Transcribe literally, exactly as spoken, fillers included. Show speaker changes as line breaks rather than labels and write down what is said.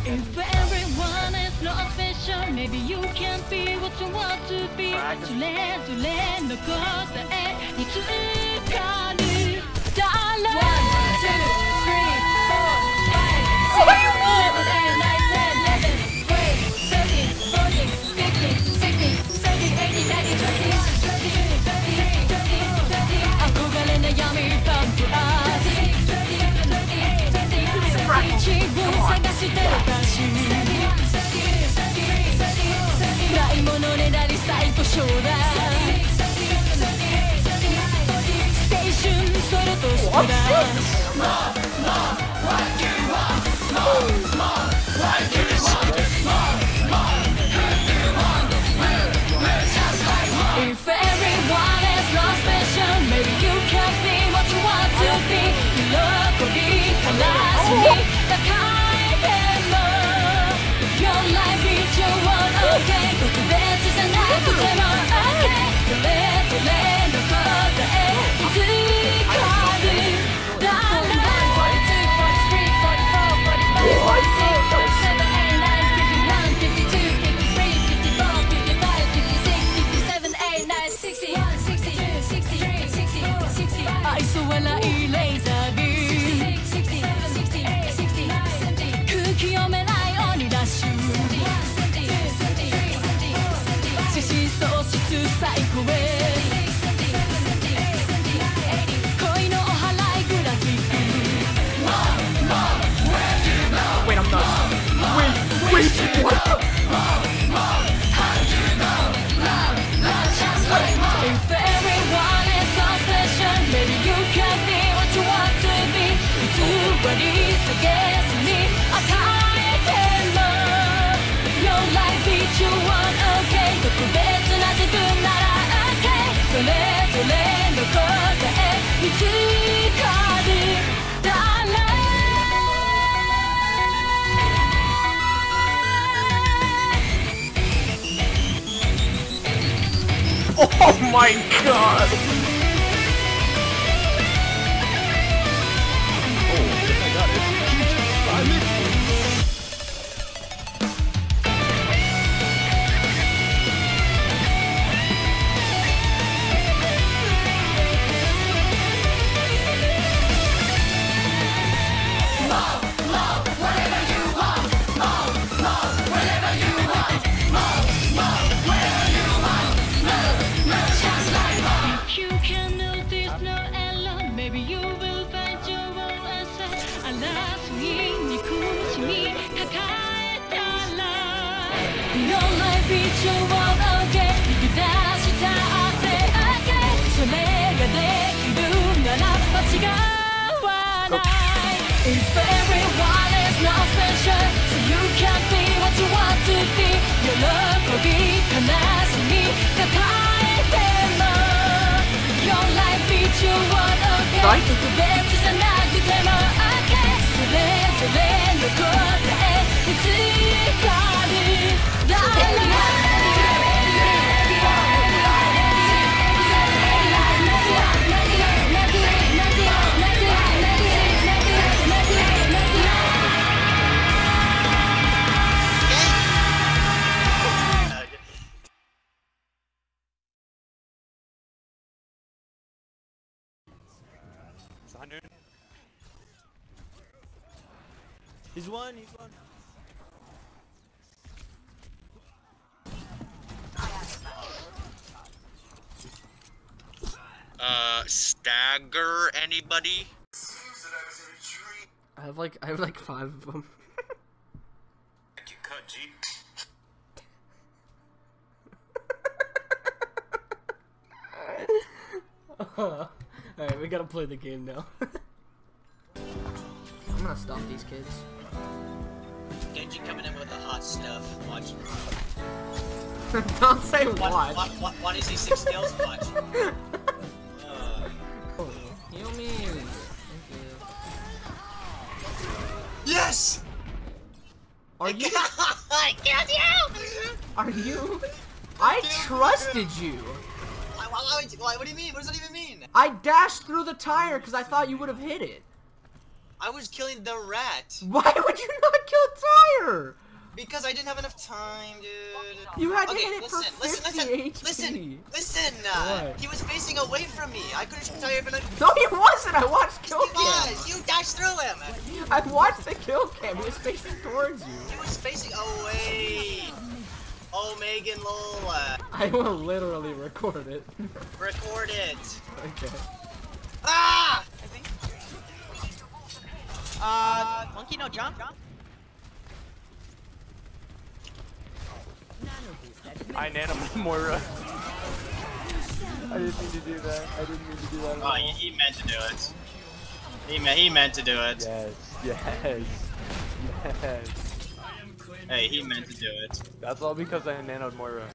If everyone is not special, maybe you can't be what you want to be. それぞれの答えにつかる。One, two, three, four, five, six, seven, eight, nine, ten, eleven, twelve, thirteen, fourteen, fifteen, sixteen, seventeen, eighteen, nineteen, twenty, twenty-one, twenty-two, twenty-three, 憧れ悩みパンプアップ。一部探してるかしないものねだり最高賞だ青春それとスプラッシュ If everyone is not special, maybe you can't be what you want to be. 喜び悲しみ高いでも Your life is your one, okay 特別じゃなくても okay それぞれの答えにつかる Darling forty-two, forty-three, forty-four, forty-five, forty-six, forty-seven, eighty-nine, fifty-one, fifty-two, fifty-three, fifty-four, fifty-five, fifty-six, fifty-seven, eighty-nine, sixty-one, sixty-two, sixty-three, sixty-four, sixty-five 愛想笑いレーザービー空気読めない鬼ダッシュ獅子喪失最高へ恋のお祓いグラフィック
Wait, I'm not. Wait, wait, what?
If everyone is so special, maybe you can be what you want to be. 偽り探すに与えても Your life is your one, okay 特別な自分なら okay それぞれの答え見つかる Darling
Oh my god! Your life is your one, okay 引き出した汗 okay それができるなら間違わない If everyone is not special, so you can't be what you want to be 喜び悲しみ抱えても Your life is your one, okay 特別じゃなくても okay それぞれの答え見つかる
He's one, he's one.
Uh, stagger anybody?
I have like I have like five of them.
You cut G.
uh, Alright, we gotta play the game now. I'm gonna stop these kids.
Genji coming in with the hot stuff. Watch.
Don't say watch.
What, what, what, what is he six skills? Watch. Uh,
oh, heal me. Thank you.
Yes!
Are you?
I killed you!
Are you? I trusted you.
Why, why, why, why, what do you mean? What does that even mean?
I dashed through the tire because I thought you would have hit it.
I was killing the rat.
Why would you not kill Tyre?
Because I didn't have enough time, dude.
You had to
okay,
hit it
listen,
for
listen,
fifty
listen,
H P.
listen, listen, uh,
What?
he was facing away from me. I couldn't shoot Tyre even like,
No, he wasn't. I watched kill
he
cam.
was, you dashed through him.
I watched the kill cam. He was facing towards you.
He was facing away. Oh, Megan lol. Uh,
I will literally record it.
record it.
Okay.
Ah!
I think. Uh, monkey no jump.
I nano Moira. I didn't mean to do that. I didn't mean to do that. At
Oh,
all.
he, he meant to do it. He meant he meant to do it.
Yes, yes, yes.
Hey, he meant to do it.
That's all because I nanoed Moira.